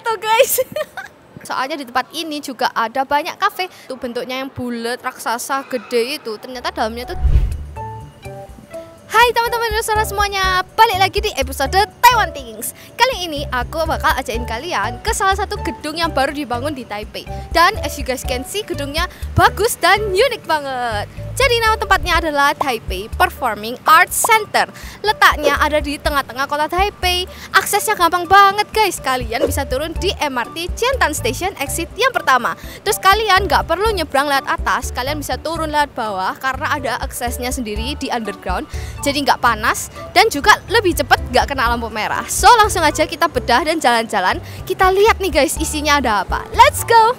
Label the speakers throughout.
Speaker 1: loh guys. Soalnya di tempat ini juga ada banyak kafe. Tuh bentuknya yang bulat, raksasa, gede itu. Ternyata dalamnya tuh. Hai teman-teman saudara semuanya, balik lagi di episode Taiwan Things. Kali ini aku bakal ajakin kalian ke salah satu gedung yang baru dibangun di Taipei. Dan as you guys can see, gedungnya bagus dan unik banget. Jadi nama tempatnya adalah Taipei Performing Arts Center. Letaknya ada di tengah-tengah kota Taipei. Aksesnya gampang banget guys. Kalian bisa turun di MRT Jiantan Station exit yang pertama. Terus kalian nggak perlu nyebrang lewat atas, kalian bisa turun lewat bawah karena ada aksesnya sendiri di underground. Jadi nggak panas dan juga lebih cepat, nggak kena lampu merah. So langsung aja kita bedah dan jalan-jalan. Kita lihat nih guys, isinya ada apa. Let's go!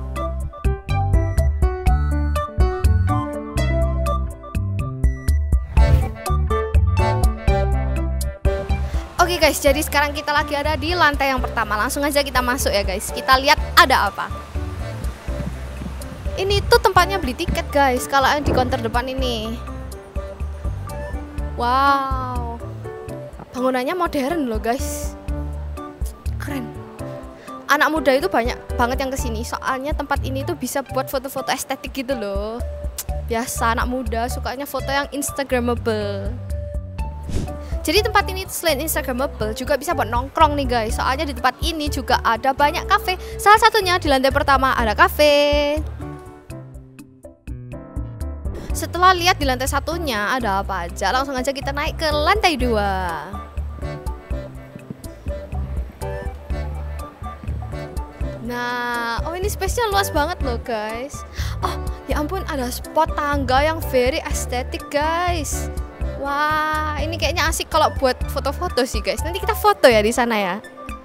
Speaker 1: Oke guys, jadi sekarang kita lagi ada di lantai yang pertama. Langsung aja kita masuk ya guys. Kita lihat ada apa. Ini tuh tempatnya beli tiket guys. Kalau yang di counter depan ini. Wow, bangunannya modern loh guys. Keren. Anak muda itu banyak banget yang kesini. Soalnya tempat ini tuh bisa buat foto-foto estetik gitu loh. Biasa anak muda sukanya foto yang instagramable. Jadi tempat ini selain instagramable juga bisa buat nongkrong nih guys. Soalnya di tempat ini juga ada banyak kafe. Salah satunya di lantai pertama ada kafe. Setelah lihat di lantai satunya ada apa aja, langsung aja kita naik ke lantai 2. Nah, oh ini space-nya luas banget loh guys. Oh ya ampun, ada spot tangga yang very estetik guys. Wah, ini kayaknya asik kalau buat foto-foto sih guys. Nanti kita foto ya di sana ya.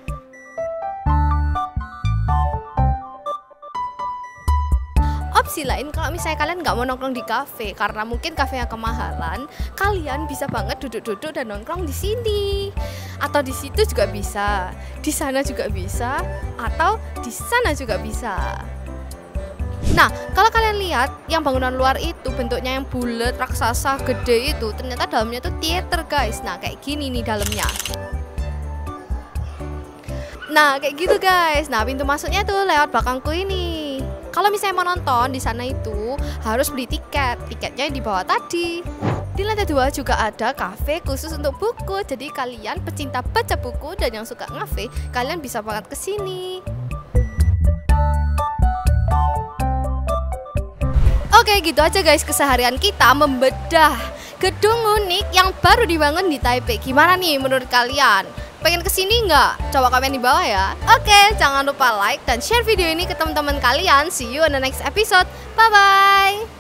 Speaker 1: Opsi lain, kalau misalnya kalian nggak mau nongkrong di kafe karena mungkin kafenya kemahalan, kalian bisa banget duduk-duduk dan nongkrong di sini. Atau di situ juga bisa, di sana juga bisa, atau di sana juga bisa. Nah, kalau kalian lihat yang bangunan luar itu bentuknya yang bulat, raksasa, gede itu, ternyata dalamnya tuh theater guys. Nah, kayak gini nih dalamnya. Nah, kayak gitu guys. Nah, pintu masuknya tuh lewat belakangku ini. Kalau misalnya mau nonton di sana itu harus beli tiket. Tiketnya yang di bawah tadi. Di lantai 2 juga ada kafe khusus untuk buku. Jadi kalian pecinta baca buku dan yang suka ngafe, kalian bisa banget ke sini. Oke, gitu aja guys keseharian kita membedah gedung unik yang baru dibangun di Taipei. Gimana nih menurut kalian? Pengen kesini nggak? Coba komen di bawah ya. Oke, jangan lupa like dan share video ini ke teman-teman kalian. See you on the next episode. Bye-bye.